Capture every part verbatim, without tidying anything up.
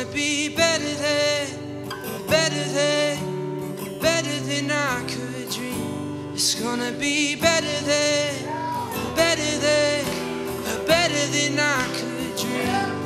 gonna be better than, better than, better than I could dream. It's gonna be better than, better than, better than I could dream.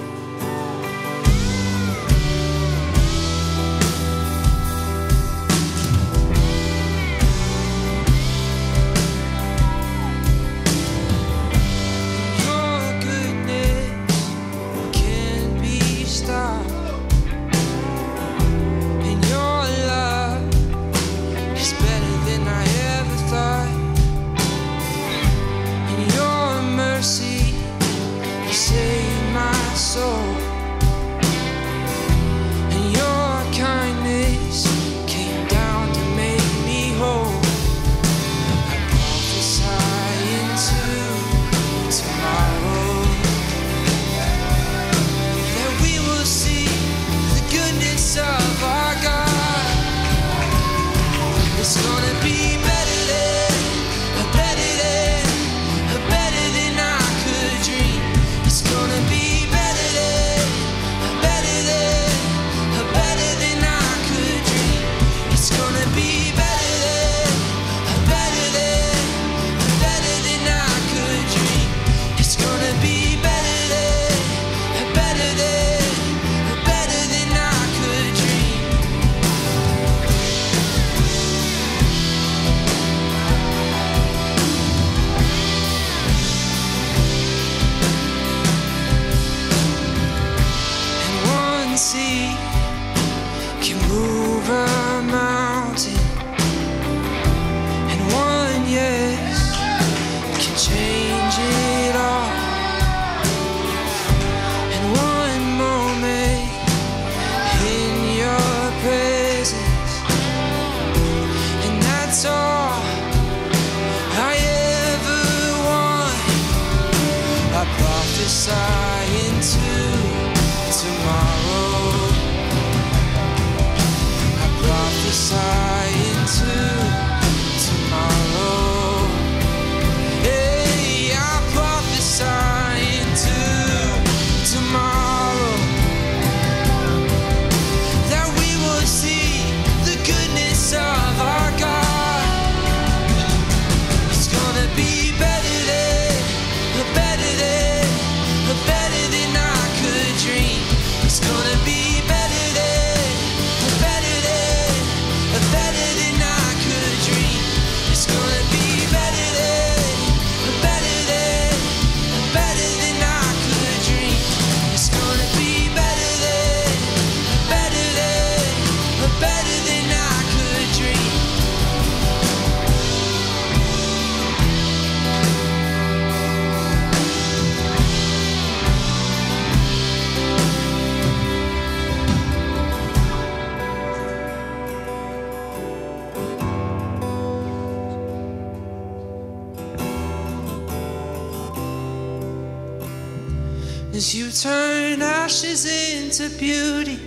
As you turn ashes into beauty,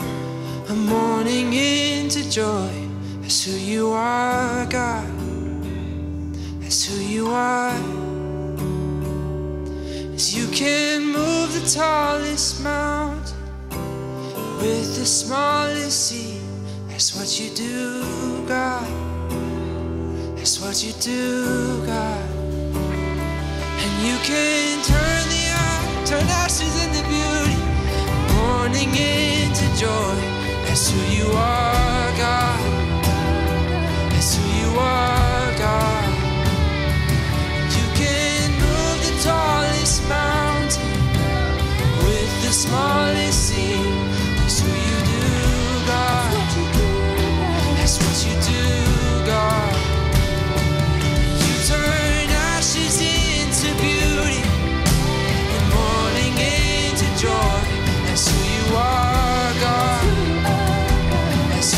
a mourning into joy. That's who you are, God. That's who you are. As you can move the tallest mountain with the smallest seed. That's what you do, God. That's what you do, God. And you can turn the Turn ashes into beauty, mourning into joy. That's who you are, God. That's who you are, God. You can move the tallest mountain with the smallest seed. That's who you do, God. That's what you do, God. You turn ashes into beauty, joy. That's who you are, God. That's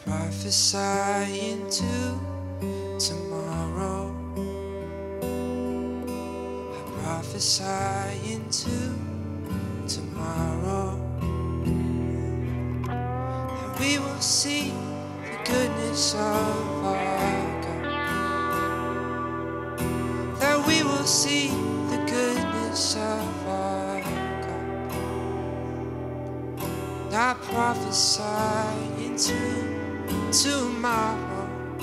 prophesy into tomorrow. I prophesy into tomorrow. And we will see the goodness of our God. That we will see the goodness of our God. And I prophesy into tomorrow.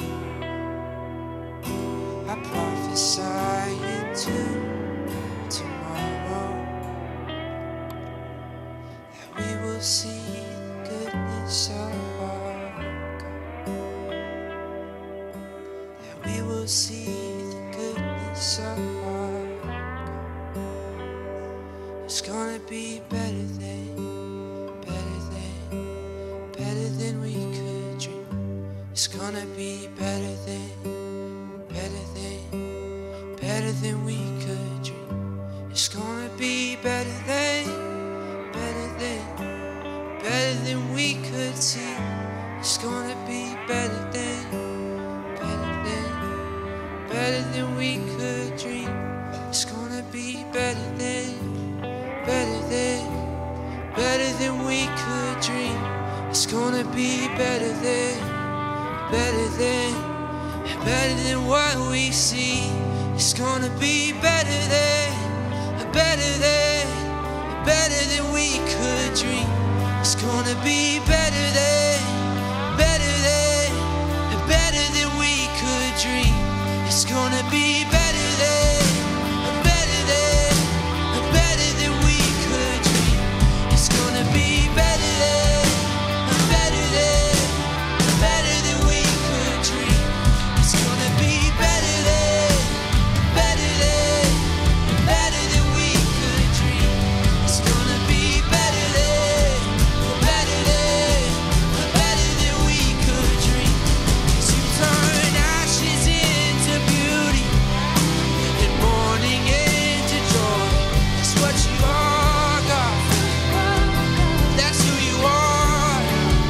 I prophesy into tomorrow. That we will see the goodness of our God. That we will see the goodness of our God. It's gonna be better than, better than, better than we could dream. It's gonna be better than, better than, better than we could dream. It's gonna be better than, better than, better than we could see. It's gonna be better than, better than, better than we could dream. It's gonna be better than, better than, better than we could dream. It's gonna be better than, better than, better than what we see. It's gonna be better than, better than, better than we could dream. It's gonna be better than, better than, better than we could dream. It's gonna be better than, better than, better than we could dream. It's gonna be better than, better than, better than we could dream. It's gonna be better than, better than, better than we could dream. It's gonna be better than, better than, better than we could dream. 'Cause you turn ashes into beauty and mourning into joy. That's what you are, God. That's who you are.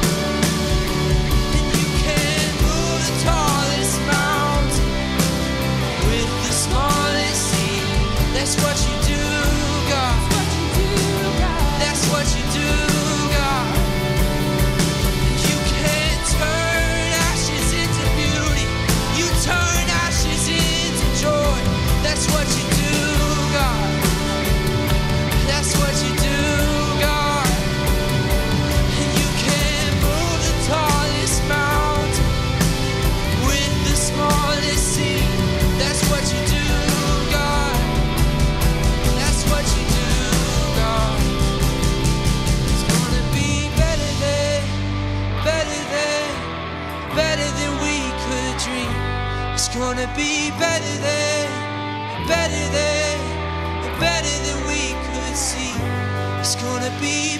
And you can move the tallest mountain with the smallest seed. That's what you do, God. That's what you do, God. You can turn ashes into beauty. You turn ashes into joy. That's what you do, God. That's what you do, God. And you can move the tallest mountain with the smallest seed. That's what you do, God. That's what you do, God. It's gonna be better than, better than, better than we could dream. It's gonna be better than, better than, better than we could see. It's gonna be